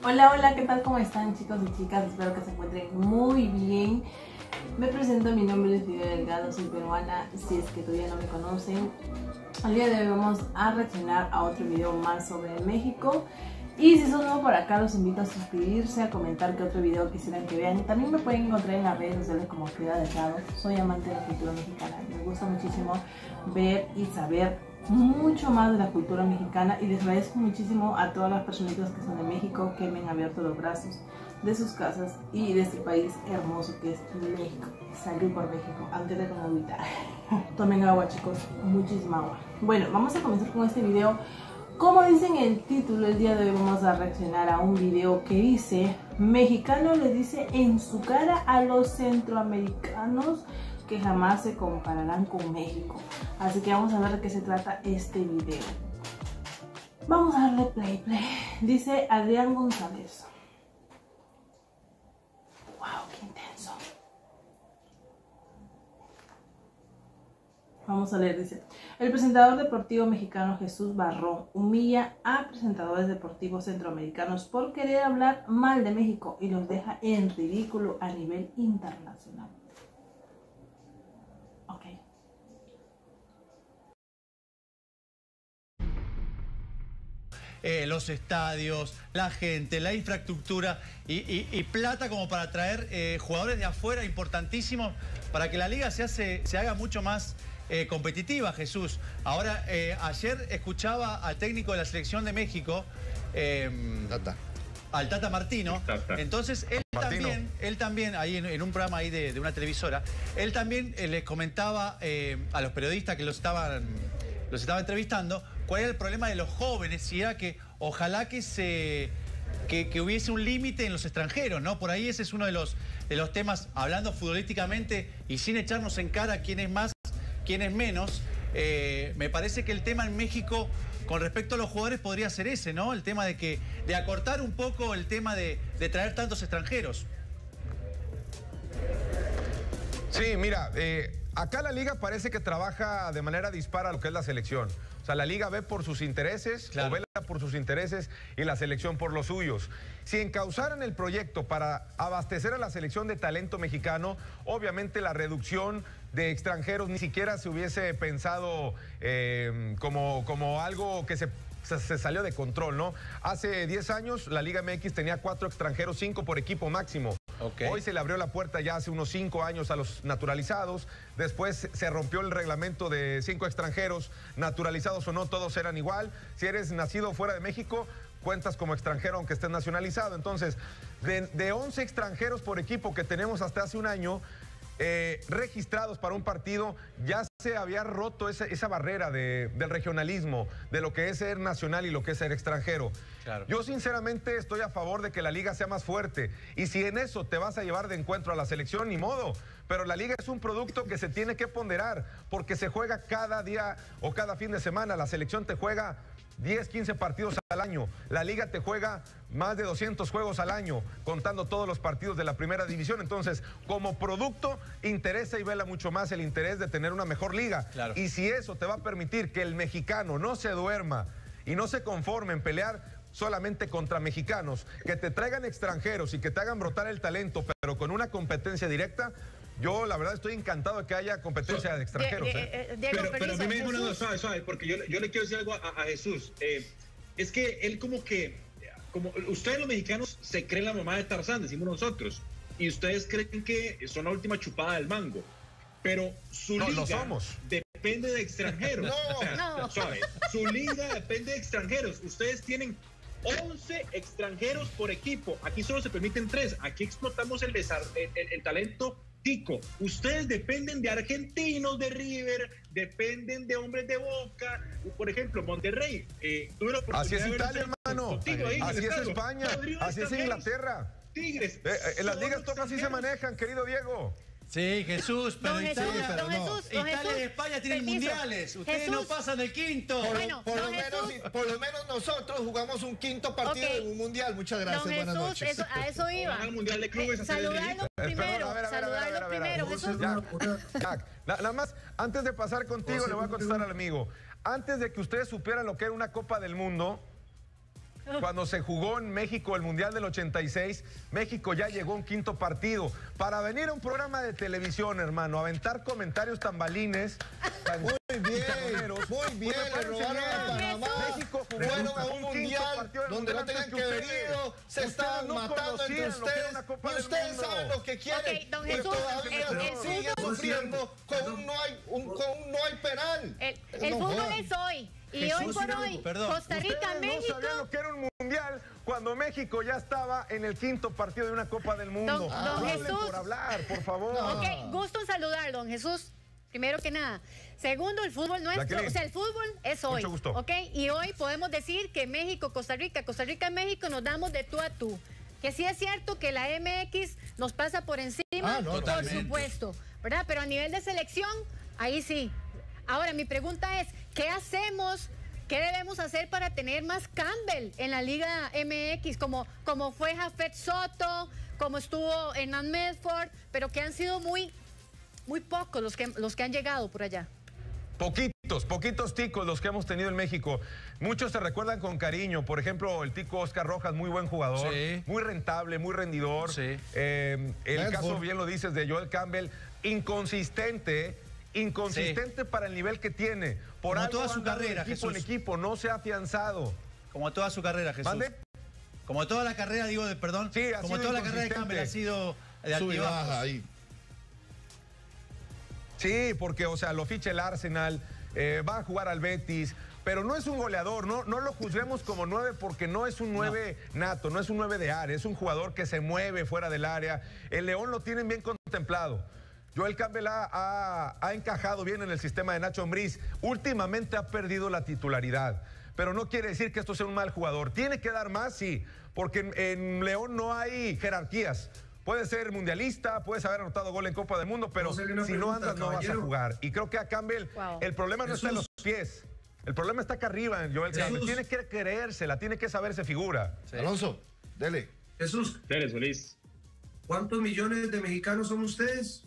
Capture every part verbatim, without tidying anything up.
Hola, hola, ¿qué tal? ¿Cómo están, chicos y chicas? Espero que se encuentren muy bien. Me presento, mi nombre es Lidia Delgado, soy peruana, si es que todavía no me conocen. El día de hoy vamos a reaccionar a otro video más sobre México. Y si son nuevos por acá, los invito a suscribirse, a comentar qué otro video quisieran que vean. También me pueden encontrar en las redes sociales como Frida Delgado. Soy amante de la cultura mexicana. Me gusta muchísimo ver y saber mucho más de la cultura mexicana. Y les agradezco muchísimo a todas las personitas que son de México, que me han abierto los brazos de sus casas y de este país hermoso que es México. Salud por México, aunque de como agüita. Tomen agua, chicos, muchísima agua. Bueno, vamos a comenzar con este video. Como dice en el título, el día de hoy vamos a reaccionar a un video que dice: mexicano le dice en su cara a los centroamericanos que jamás se compararán con México. Así que vamos a ver de qué se trata este video. Vamos a darle play, play. Dice Adrián González. Wow, qué intenso. Vamos a leer, dice: el presentador deportivo mexicano Jesús Barrón humilla a presentadores deportivos centroamericanos por querer hablar mal de México y los deja en ridículo a nivel internacional. Ok. Eh, los estadios, la gente, la infraestructura y, y, y plata como para traer eh, jugadores de afuera importantísimos para que la liga se, hace, se haga mucho más eh, competitiva, Jesús. Ahora, eh, ayer escuchaba al técnico de la selección de México, eh, Tata. al Tata Martino. Tata. Entonces, él Martino. también, él también, ahí en, en un programa ahí de, de una televisora, él también eh, les comentaba eh, a los periodistas que los estaban, los estaba entrevistando cuál era el problema de los jóvenes, y era que ojalá que se que, que hubiese un límite en los extranjeros, ¿no? Por ahí ese es uno de los, de los temas, hablando futbolísticamente y sin echarnos en cara quién es más, quién es menos. Eh, me parece que el tema en México con respecto a los jugadores podría ser ese, ¿no? El tema de que de acortar un poco el tema de, de traer tantos extranjeros. Sí, mira, eh, acá la liga parece que trabaja de manera dispara lo que es la selección. O sea, la liga ve por sus intereses, claro, o vela por sus intereses y la selección por los suyos. Si encauzaran el proyecto para abastecer a la selección de talento mexicano, obviamente la reducción de extranjeros ni siquiera se hubiese pensado eh, como, como algo que se... Se, se salió de control, ¿no? Hace diez años la Liga M X tenía cuatro extranjeros, cinco por equipo máximo. Okay. Hoy se le abrió la puerta ya hace unos cinco años a los naturalizados. Después se rompió el reglamento de cinco extranjeros, naturalizados o no, todos eran igual. Si eres nacido fuera de México, cuentas como extranjero aunque estés nacionalizado. Entonces, de, de once extranjeros por equipo que tenemos hasta hace un año, Eh, registrados para un partido, ya se había roto esa, esa barrera de, del regionalismo, de lo que es ser nacional y lo que es ser extranjero. Claro. Yo sinceramente estoy a favor de que la liga sea más fuerte, y si en eso te vas a llevar de encuentro a la selección, ni modo, pero la liga es un producto que se tiene que ponderar, porque se juega cada día o cada fin de semana. La selección te juega diez, quince partidos al año. La liga te juega más de doscientos juegos al año, contando todos los partidos de la primera división. Entonces, como producto, interesa y vela mucho más el interés de tener una mejor liga. Claro. Y si eso te va a permitir que el mexicano no se duerma y no se conforme en pelear solamente contra mexicanos, que te traigan extranjeros y que te hagan brotar el talento, pero con una competencia directa, yo la verdad estoy encantado de que haya competencia so, de extranjeros. Die, ¿eh? eh, Diego, pero, pero a mí me dijo una Jesús. suave, suave, porque yo, yo le quiero decir algo a, a Jesús. Eh, es que él como que, como ustedes los mexicanos se creen la mamá de Tarzán, decimos nosotros, y ustedes creen que son la última chupada del mango. Pero su no, liga lo somos. depende de extranjeros. no, o sea, no. Suave, su liga depende de extranjeros. Ustedes tienen once extranjeros por equipo. Aquí solo se permiten tres. Aquí explotamos el, el, el, el talento tico. Ustedes dependen de argentinos de River, dependen de hombres de Boca. Por ejemplo, Monterrey. Eh, tuve la así es de Italia, hermano. Ahí así es España. Así es Inglaterra. Tigres. Eh, eh, en las ligas todas así se manejan, querido Diego. Sí, Jesús, pero Don Jesús, Italia, don pero no. Jesús, don Italia Jesús, y España tienen permiso. mundiales. Ustedes Jesús. no pasan del quinto. Por, Bueno, por, lo don menos, Jesús. por lo menos nosotros jugamos un quinto partido Ok. en un mundial. Muchas gracias, Don buenas Jesús, noches. eso, a eso iba. Al Mundial de Clubes, Eh, hacer el saludarlo Eh, primero, perdón, a ver, a ver, a ver, a saludarlo ver, a ver. primero, Jesús. Jack, Jack, na- nada más, antes de pasar contigo, le voy a contestar al amigo. Antes de que ustedes supieran lo que era una Copa del Mundo, cuando se jugó en México el Mundial del ochenta y seis, México ya llegó a un quinto partido. Para venir a un programa de televisión, hermano, aventar comentarios tan balines, tan Muy bien, chaboneros, muy bien, pues me le robaron parece a bien. Panamá. México jugó Fueron un a un quinto mundial partido del donde no mundial tenían que antes haber ustedes. ido, se Ustedes estaban no matando entre conocían lo que era ustedes, una Copa y del ustedes Mundo. saben lo que quieren. Ok, don y Jesús, todavía el- el siguen fútbol- sufriendo con un no hay, un, con un no hay penal. El, el No fútbol jodan. es hoy. Y Jesús, hoy por hoy, perdón. Costa Rica, Ustedes México. no sabían lo que era un mundial cuando México ya estaba en el quinto partido de una Copa del Mundo. Don- don No hablen Jesús. por hablar, por favor. Ok, gusto en saludar, don Jesús. Primero que nada. Segundo, el fútbol nuestro, Jacqueline. o sea, el fútbol es hoy. Mucho gusto. Ok, y hoy podemos decir que México, Costa Rica, Costa Rica, México nos damos de tú a tú. Que sí es cierto que la M X nos pasa por encima, Ah, no, por totalmente. supuesto, ¿verdad? Pero a nivel de selección, ahí sí. Ahora, mi pregunta es, ¿qué hacemos? ¿Qué debemos hacer para tener más Campbell en la Liga M X? Como, como fue Jafet Soto, como estuvo Hernán Medford, pero que han sido muy, muy pocos los que, los que han llegado por allá. Poquitos, poquitos ticos los que hemos tenido en México. Muchos se recuerdan con cariño. Por ejemplo, el tico Oscar Rojas, muy buen jugador, Sí. muy rentable, muy rendidor. Sí. Eh, el Medford. caso, bien lo dices, de Joel Campbell, inconsistente, inconsistente para el nivel que tiene. Por Como algo toda ha su andado de carrera, equipo en Jesús. equipo, no se ha afianzado. Como toda su carrera, Jesús. ¿Mande? Como toda la carrera, digo, de perdón. Sí, ha como sido toda la carrera de inconsistente. Campbell ha sido de Sube y baja altibajos. ahí. Sí, porque, o sea, lo ficha el Arsenal, eh, va a jugar al Betis, pero no es un goleador, no, no lo juzguemos como nueve porque no es un nueve nato, no es un nueve de área, es un jugador que se mueve fuera del área. El León lo tienen bien contemplado. Joel Campbell ha, ha, ha encajado bien en el sistema de Nacho Ambriz. Últimamente ha perdido la titularidad, pero no quiere decir que esto sea un mal jugador. Tiene que dar más, sí, porque en, en León no hay jerarquías. Puede ser mundialista, puedes haber anotado gol en Copa del Mundo, pero Vamos a hacerle una si no pregunta, andas no vas a caballero. jugar. Y creo que a Campbell Wow. el problema no está en los Jesús. pies. El problema está acá arriba en Joel Campbell. Jesús. Tiene que creérsela, tiene que saberse figura. Sí. Alonso, dele. Jesús, Pérez Solís. ¿cuántos millones de mexicanos son ustedes?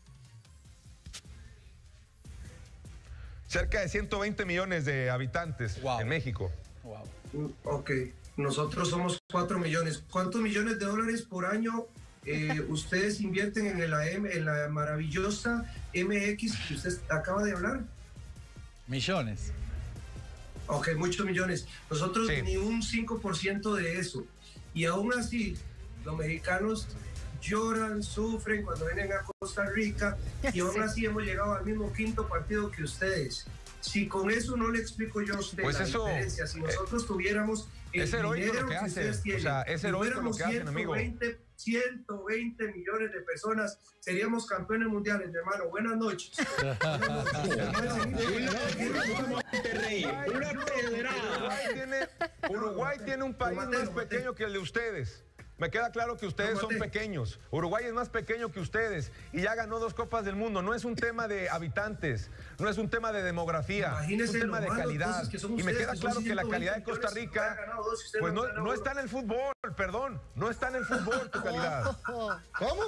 Cerca de ciento veinte millones de habitantes Wow. en México. Wow. Mm, Ok, nosotros somos cuatro millones. ¿Cuántos millones de dólares por año eh, ustedes invierten en la, M- en la maravillosa M X que usted acaba de hablar? Millones. Ok, muchos millones. Nosotros Sí. ni un cinco por ciento de eso. Y aún así, los mexicanos lloran, sufren cuando vienen a Costa Rica y aún Sí. así hemos llegado al mismo quinto partido que ustedes. Si con eso no le explico yo a usted Pues la eso, diferencia, si nosotros tuviéramos el es heroico dinero lo que que hacen, ustedes o tienen, sea, es y heroico lo fuéramos que hacen, amigo. ciento veinte millones de personas, seríamos campeones mundiales, mi hermano. Buenas noches. Monterrey, una pedrada. Uruguay tiene, Uruguay tiene un país Lo maté, más lo maté. pequeño que el de ustedes. Me queda claro que ustedes Lo son maté. pequeños. Uruguay es más pequeño que ustedes y ya ganó dos Copas del Mundo. No es un tema de habitantes, no es un tema de demografía, Imagínese es un tema lo de malo, calidad. entonces, que son Y me ustedes, queda que son claro que la ciento calidad de veinte Costa millones, Rica, hubieran ganado dos, y ustedes pues no no, han ganado no dos. está en el fútbol, perdón, no está en el fútbol tu calidad. ¿Cómo?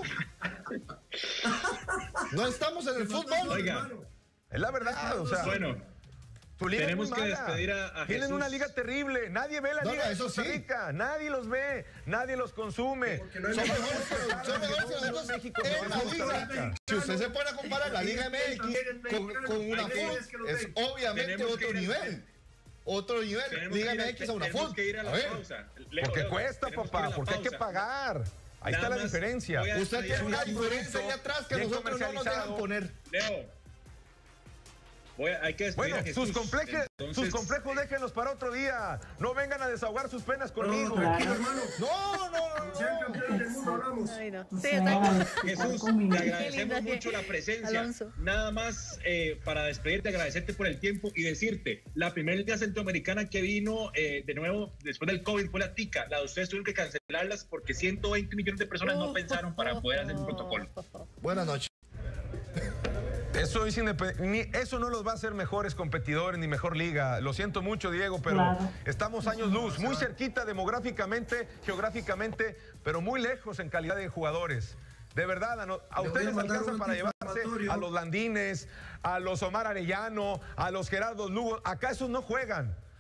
No estamos en el fútbol. Oiga. Hermano. Es la verdad, o sea, Bueno, tu liga tenemos es muy que mala. despedir a- a Tienen Jesús. una liga terrible, nadie ve la No, liga no, de eso Costa sí. Rica, nadie los ve, nadie los consume. Porque no hay Son nada. mejores que son mejores que nosotros México, en la no, Costa Rica. liga. Si usted se pone a comparar la Liga M X con, con una full, es obviamente Tenemos que otro ir al- nivel. Otro nivel. tenemos Liga que ir a- M X a una tenemos full. que ir a la A ver, pausa. Leo, Porque Leo, cuesta, tenemos que ir a papá, la porque hay que pausa. pagar. Ahí Nada está la más diferencia. voy a- usted tiene una Es un diferencia ahí producto atrás que bien nosotros no nos dejan comercializado. poner. Leo. Voy a- hay que despedir Bueno, a Jesús. sus, compleje- Entonces, sus complejos déjenlos para otro día. No vengan a desahogar sus penas conmigo. No, tranquilo, hermano. No, no, no, Sean no. campeones del mundo, hablamos. Ay, no. O Sí, sea, exacto. Jesús, Qué te lindo, agradecemos sí. mucho la presencia. Alonso. Nada más eh, para despedirte, agradecerte por el tiempo y decirte, la primera liga centroamericana que vino eh, de nuevo después del COVID fue la Tica. La de ustedes tuvieron que cancelarlas porque ciento veinte millones de personas no pensaron para poder hacer un protocolo. Buenas noches. Eso, es independ- ni, eso no los va a hacer mejores competidores ni mejor liga. Lo siento mucho, Diego, pero Claro. estamos años luz, muy cerquita demográficamente, geográficamente, pero muy lejos en calidad de jugadores. De verdad, a, no- a Le voy ustedes a les mandar alcanza un para llevarse antiinflamatorio. a los Landines, a los Omar Arellano, a los Gerardo Lugo. Acá esos no juegan.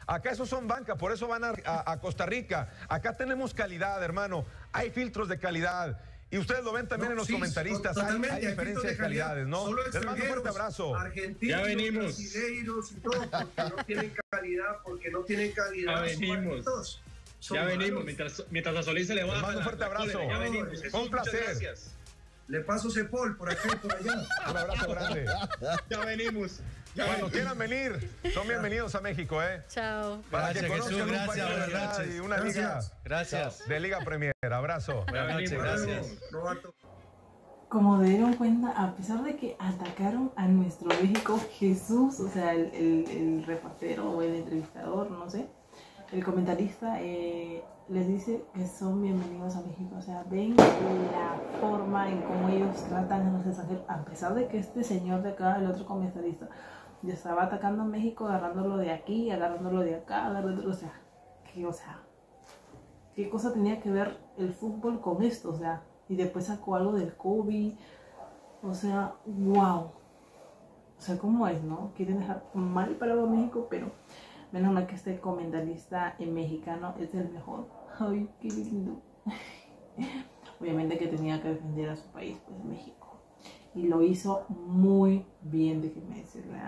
Acá esos son banca, por eso van a, a, a Costa Rica. Acá tenemos calidad, hermano. Hay filtros de calidad. Y ustedes lo ven también no, en los sí, comentaristas, hay, hay diferencia de, de calidades, ¿no? Les mando un fuerte abrazo. Ya venimos. Brasileiros y todo, porque no tienen calidad, porque no tienen calidad. Ya venimos. Ya venimos, mientras, mientras a Solís se le va. Les mando un fuerte abrazo. Ya venimos. Jesús, un placer. Le paso Cepol por aquí por allá. Un abrazo grande. Ya venimos. Ya Cuando venimos. quieran venir, son bienvenidos a México, ¿eh? Chao. Para Gracias, que Jesús, conozcan un gracias, país de buenas verdad noches. y una Gracias. liga Gracias. de Liga Premier. Abrazo. Buenas noches, gracias. Como se dieron cuenta, a pesar de que atacaron a nuestro México, Jesús, o sea, el, el, el reportero o el entrevistador, no sé, el comentarista, eh, les dice que son bienvenidos a México. O sea, ven la forma en cómo ellos tratan a los extranjeros, a pesar de que este señor de acá, el otro comentarista, ya estaba atacando a México, agarrándolo de aquí, agarrándolo de acá, agarrándolo, o sea, que, o sea, ¿qué cosa tenía que ver el fútbol con esto? O sea, y después sacó algo del COVID, o sea, wow. O sea, ¿cómo es, no? Quieren dejar mal parado a México, pero menos mal que este comentarista en mexicano es el mejor. Ay, qué lindo. Obviamente que tenía que defender a su país, pues México. Y lo hizo muy bien, déjenme decirle.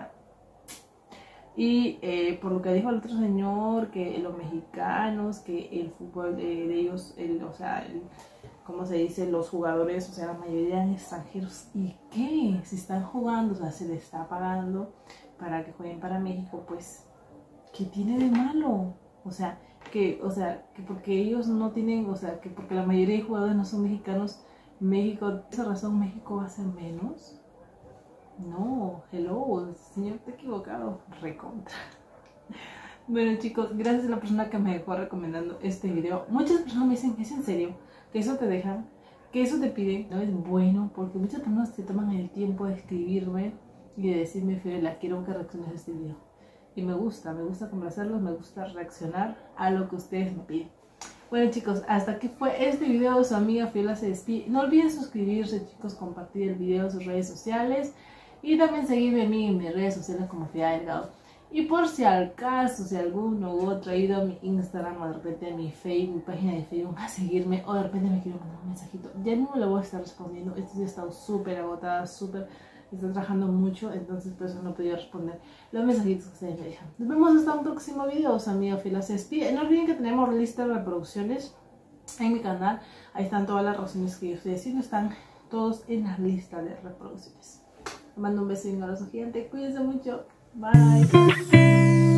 Y eh, por lo que dijo el otro señor, que los mexicanos, que el fútbol de, de ellos, el, o sea, el, ¿cómo se dice? Los jugadores, o sea, la mayoría eran extranjeros. ¿Y qué? Si están jugando, o sea, se les está pagando para que jueguen para México, pues, ¿qué tiene de malo? O sea, que, o sea, que porque ellos no tienen, o sea, que porque la mayoría de jugadores no son mexicanos, México, ¿por esa razón México va a ser menos? No, hello, señor, te he equivocado, recontra. Bueno, chicos, gracias a la persona que me dejó recomendando este video. Muchas personas me dicen, ¿es en serio? Que eso te dejan, que eso te piden. No es bueno, porque muchas personas se toman el tiempo de escribirme y de decirme, Fiorella, quiero que reacciones a este video. Y me gusta, me gusta complacerlos, me gusta reaccionar a lo que ustedes me piden. Bueno, chicos, hasta aquí fue este video. Su amiga Fiorella se despide. No olviden suscribirse, chicos, compartir el video en sus redes sociales. Y también seguirme a mí en mis redes sociales como Fiorella Delgado. Y por si al caso, si alguno u otro ha ido a mi Instagram o de repente a mi Facebook, mi página de Facebook a seguirme, o de repente me quiero mandar un mensajito, ya no me lo voy a estar respondiendo. Este día he estado súper agotada, súper, estoy trabajando mucho, entonces por eso no he podido responder los mensajitos que ustedes me dejan. Nos vemos hasta un próximo video. Su amiga Fiorella se despide. No olviden que tenemos lista de reproducciones en mi canal. Ahí están todas las razones que yo estoy diciendo, están todos en la lista de reproducciones. Les mando un beso y un abrazo gigante. Cuídense mucho. Bye.